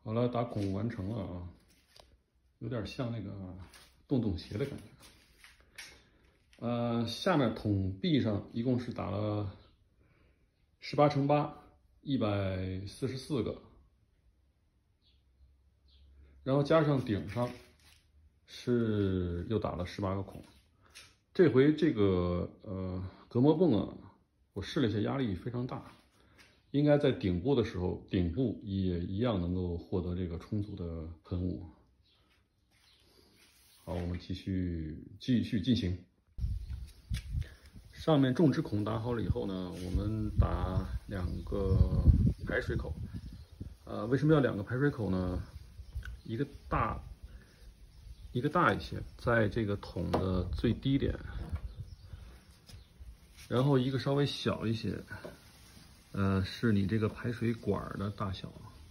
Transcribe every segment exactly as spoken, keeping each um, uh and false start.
好了，打孔完成了啊，有点像那个洞洞鞋的感觉。呃，下面筒壁上一共是打了十八乘八，一百四十四个，然后加上顶上是又打了十八个孔。这回这个呃隔膜泵啊，我试了一下，压力非常大。 应该在顶部的时候，顶部也一样能够获得这个充足的喷雾。好，我们继续继续进行。上面种植孔打好了以后呢，我们打两个排水口。呃，为什么要两个排水口呢？一个大，一个大一些，在这个桶的最低点，然后一个稍微小一些。 呃，是你这个排水管的大小，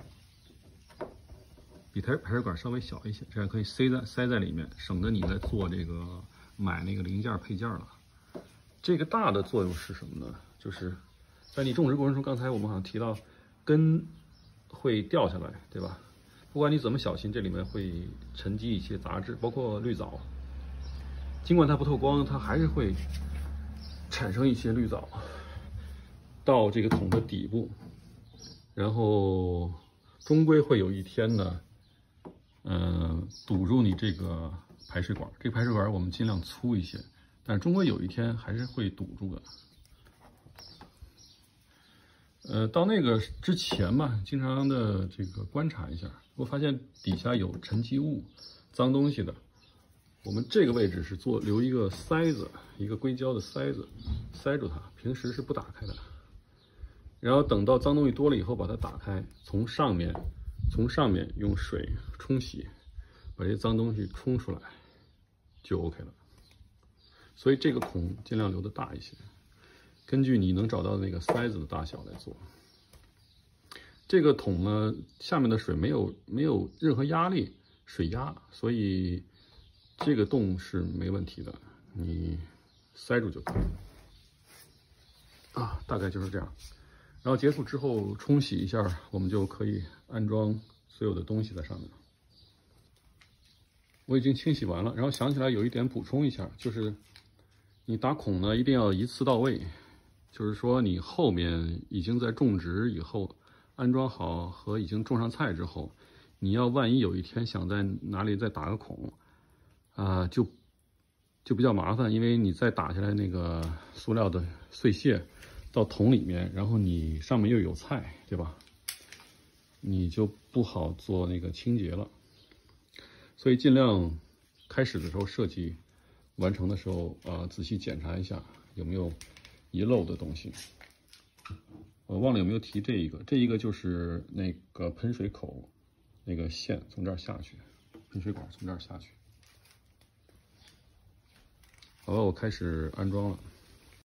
比排排水管稍微小一些，这样可以塞在塞在里面，省得你来做这个买那个零件配件了。这个大的作用是什么呢？就是在你种植过程中，刚才我们好像提到根会掉下来，对吧？不管你怎么小心，这里面会沉积一些杂质，包括绿藻。尽管它不透光，它还是会产生一些绿藻。 到这个桶的底部，然后终归会有一天呢，嗯、呃，堵住你这个排水管。这个排水管我们尽量粗一些，但终归有一天还是会堵住的。呃，到那个之前嘛，经常的这个观察一下，我发现底下有沉积物、脏东西的，我们这个位置是做留一个塞子，一个硅胶的塞子，塞住它，平时是不打开的。 然后等到脏东西多了以后，把它打开，从上面，从上面用水冲洗，把这些脏东西冲出来，就 OK 了。所以这个孔尽量留的大一些，根据你能找到的那个塞子的大小来做。这个桶呢，下面的水没有没有任何压力，水压，所以这个洞是没问题的，你塞住就可以了。啊，大概就是这样。 然后结束之后冲洗一下，我们就可以安装所有的东西在上面。我已经清洗完了，然后想起来有一点补充一下，就是你打孔呢一定要一次到位，就是说你后面已经在种植以后安装好和已经种上菜之后，你要万一有一天想在哪里再打个孔，啊、呃、就就比较麻烦，因为你再打下来那个塑料的碎屑。 到桶里面，然后你上面又有菜，对吧？你就不好做那个清洁了。所以尽量开始的时候设计，完成的时候啊、呃，仔细检查一下有没有遗漏的东西。我忘了有没有提这一个，这一个就是那个喷水口那个线从这儿下去，喷水管从这儿下去。好了，我开始安装了。